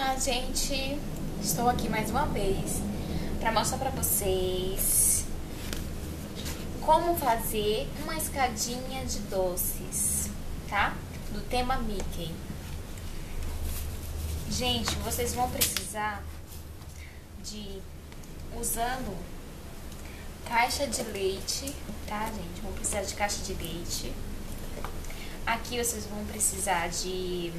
gente, estou aqui mais uma vez para mostrar para vocês como fazer uma escadinha de doces, tá? Do tema Mickey. Gente, vocês vão precisar de, usando caixa de leite, tá, gente? Vão precisar de caixa de leite. Aqui vocês vão precisar de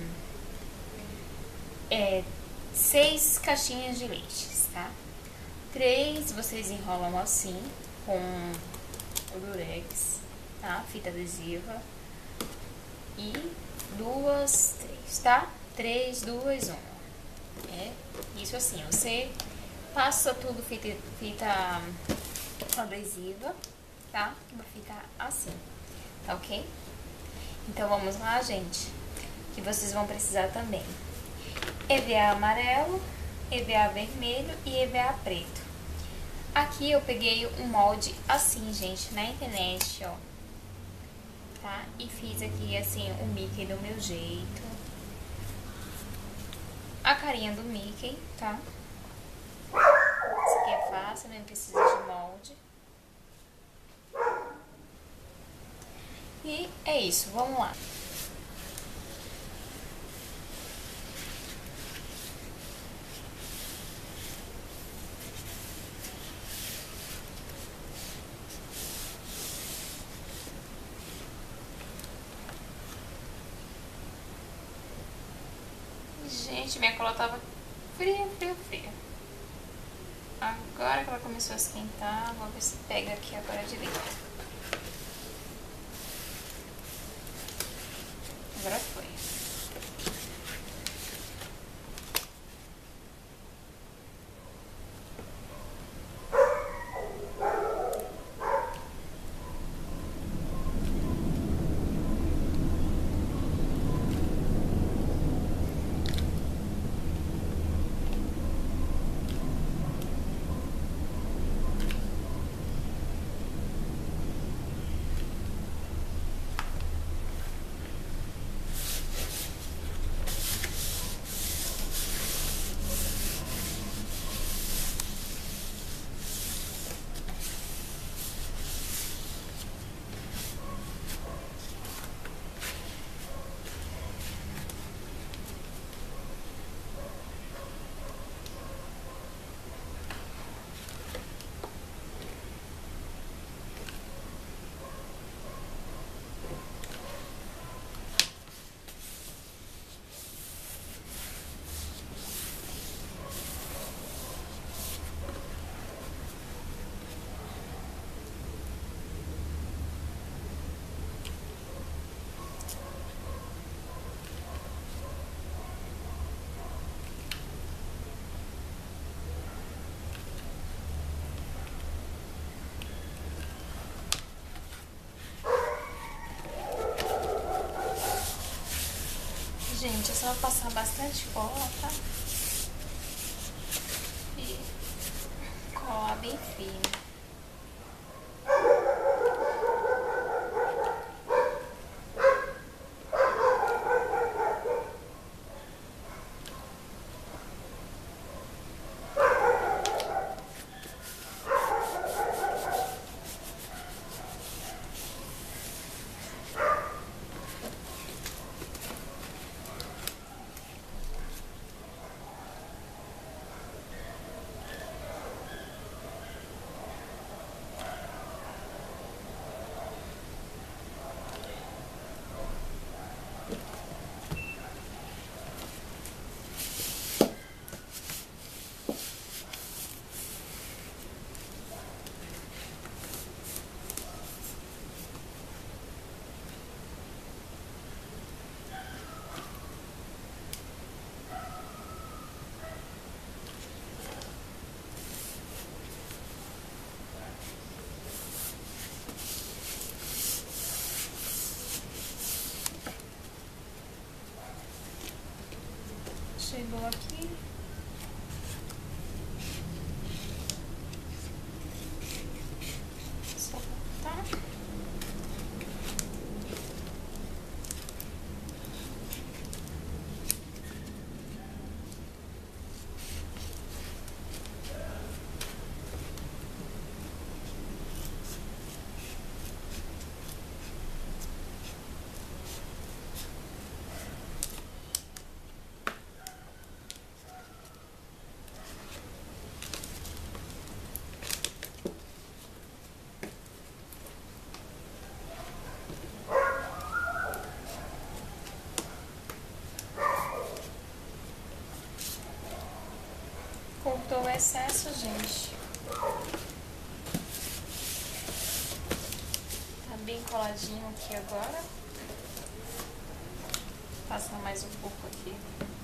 6 caixinhas de leite, tá? 3 vocês enrolam assim com o durex, tá? Fita adesiva. E 2, 3, tá? 3, 2, 1. Isso assim, você passa tudo fita adesiva, tá? Uma fita assim, tá ok? Então vamos lá, gente, que vocês vão precisar também EVA amarelo, EVA vermelho e EVA preto. Aqui eu peguei um molde assim, gente, na internet, ó, tá? E fiz aqui assim o Mickey do meu jeito, a carinha do Mickey, tá? Isso aqui é fácil, não precisa de molde. E é isso, vamos lá. Gente, minha cola tava fria. Agora que ela começou a esquentar, vou ver se pega aqui agora direito. Agora foi. Gente, é só passar bastante cola, tá? E colar bem fino. Chegou aqui. Só cortar. excesso, gente. Tá bem coladinho aqui agora. Vou passar mais um pouco aqui.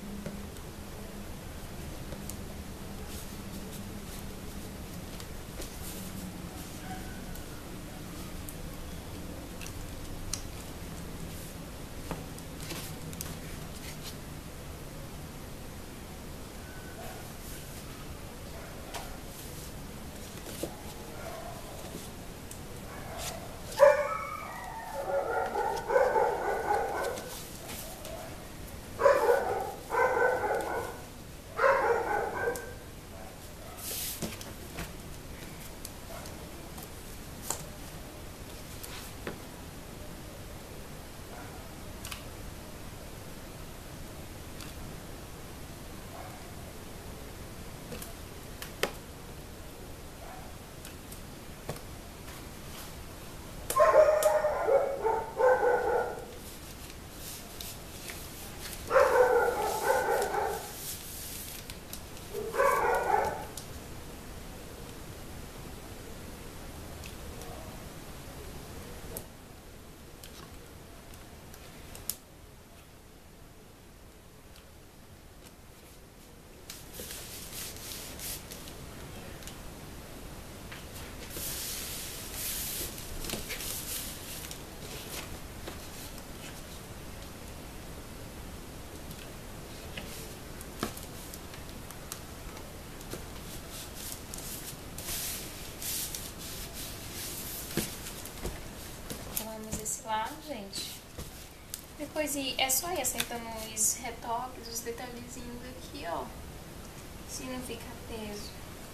Esse lado, gente. Depois é só ir acertando os retoques, os detalhezinhos aqui, ó. Se não fica teso.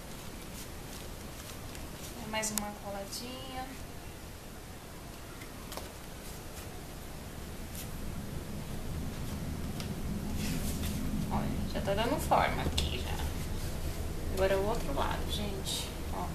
É mais uma coladinha. Olha, já tá dando forma aqui já. Agora o outro lado, gente. Ó.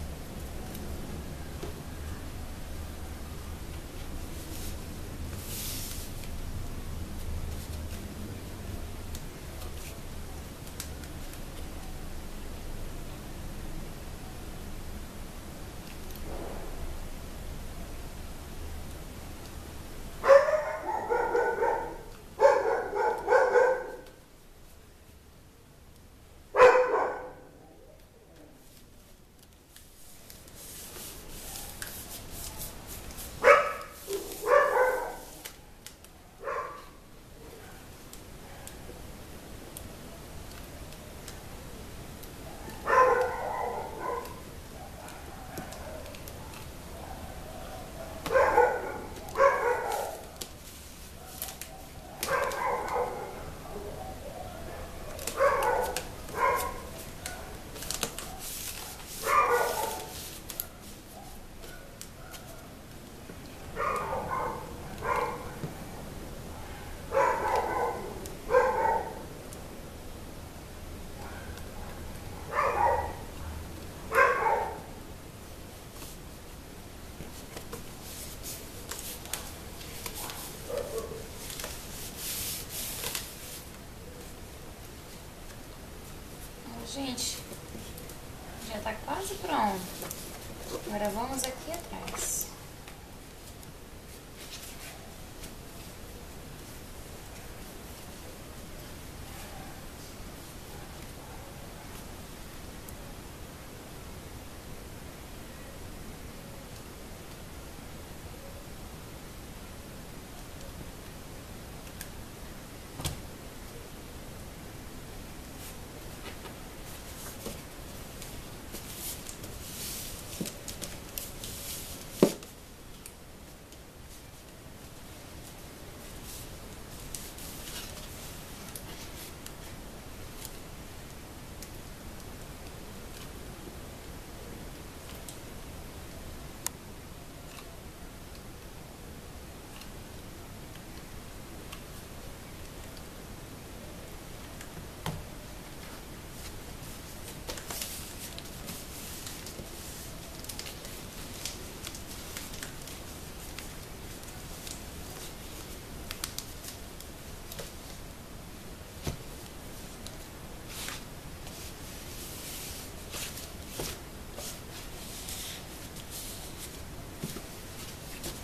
Gente, já tá quase pronto. Agora vamos aqui atrás.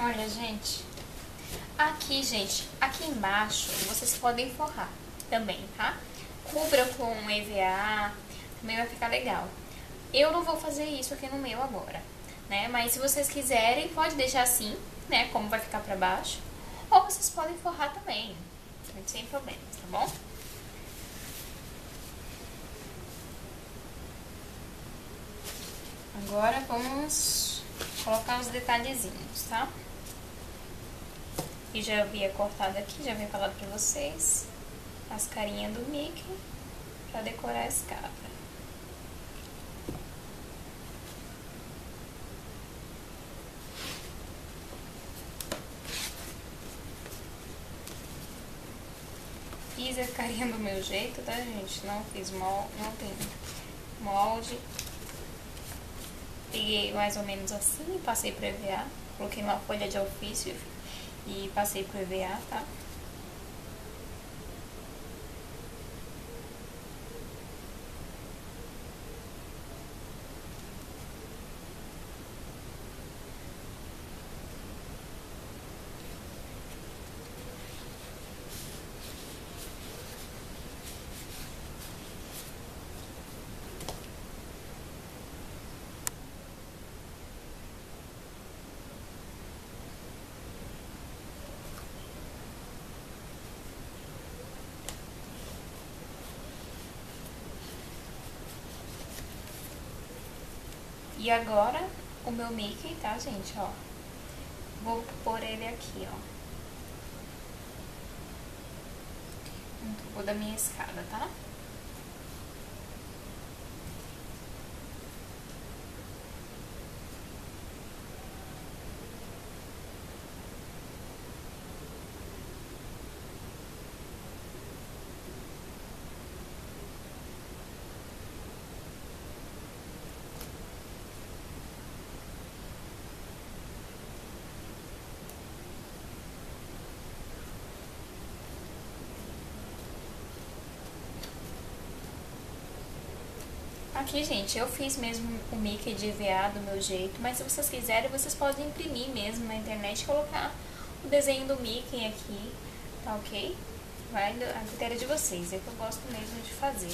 Olha, gente, aqui embaixo vocês podem forrar também, tá? Cubra com EVA, também vai ficar legal. Eu não vou fazer isso aqui no meu agora, né? Mas se vocês quiserem, pode deixar assim, né? Como vai ficar pra baixo. Ou vocês podem forrar também, sem problemas, tá bom? Agora vamos colocar os detalhezinhos, tá? E já havia cortado aqui, já havia falado pra vocês, as carinhas do Mickey pra decorar a escada. Fiz a carinha do meu jeito, tá, gente? Não fiz molde, não tem molde. Peguei mais ou menos assim, passei pro EVA. Coloquei uma folha de ofício e passei pro EVA, tá? E agora, o meu Mickey, tá, gente, ó. Vou pôr ele aqui, ó. No topo da minha escada, tá? Aqui, gente, eu fiz mesmo o Mickey de EVA do meu jeito, mas se vocês quiserem, vocês podem imprimir mesmo na internet e colocar o desenho do Mickey aqui, tá ok? Vai a critério de vocês, é que eu gosto mesmo de fazer.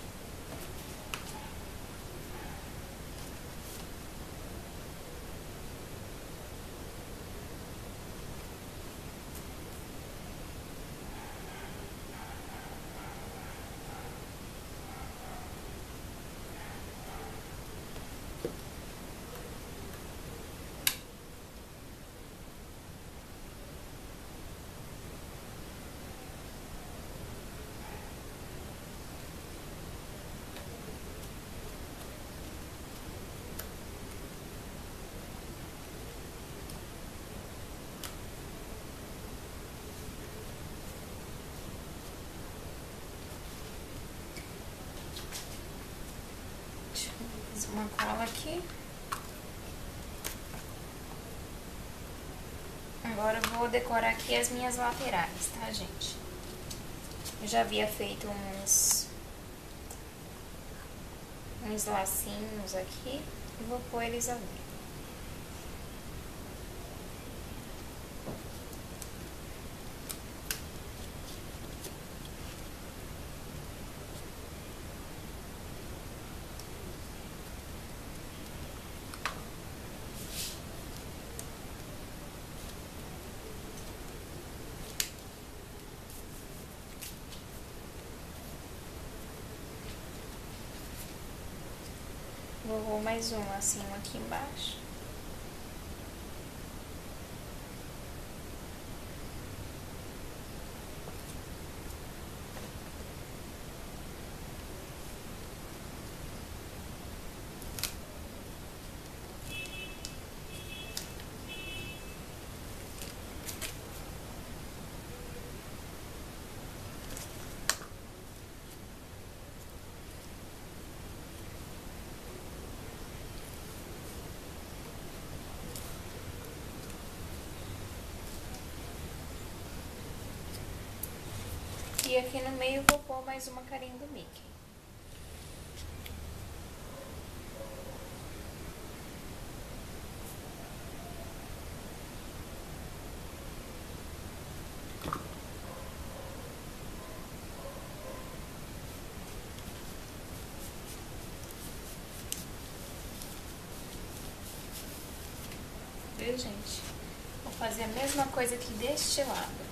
Fiz uma cola aqui. Agora eu vou decorar aqui as minhas laterais, tá, gente? Eu já havia feito uns lacinhos aqui e vou pôr eles ali. Vou mais um assim aqui embaixo. E aqui no meio eu vou pôr mais uma carinha do Mickey. ok, gente? Vou fazer a mesma coisa aqui deste lado.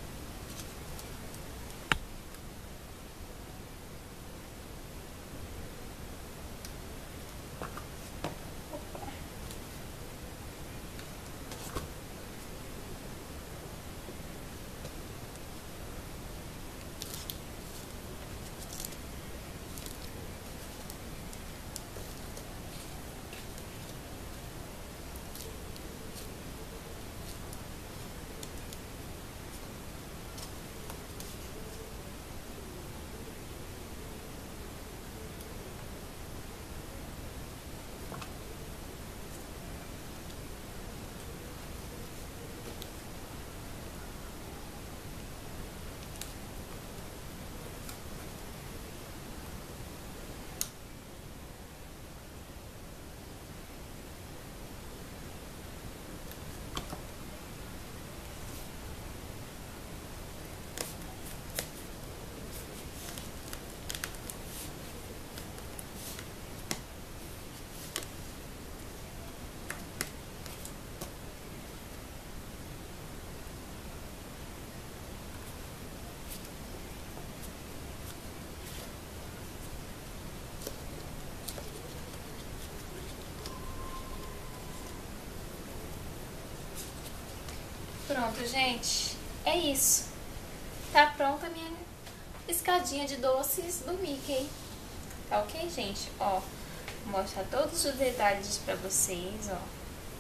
Pronto, gente. É isso. Tá pronta a minha escadinha de doces do Mickey. Tá ok, gente? Ó, vou mostrar todos os detalhes pra vocês, ó.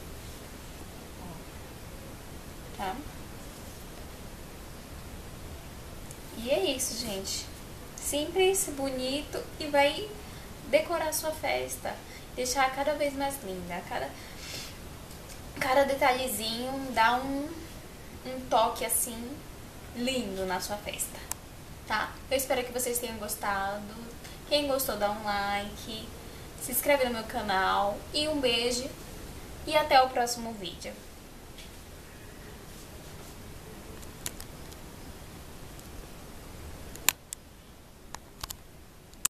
Tá? E é isso, gente. Simples, bonito e vai decorar sua festa. Deixar cada vez mais linda. Cada detalhezinho dá um toque assim lindo na sua festa, tá? Eu espero que vocês tenham gostado. Quem gostou, dá um like, se inscreve no meu canal e um beijo e até o próximo vídeo.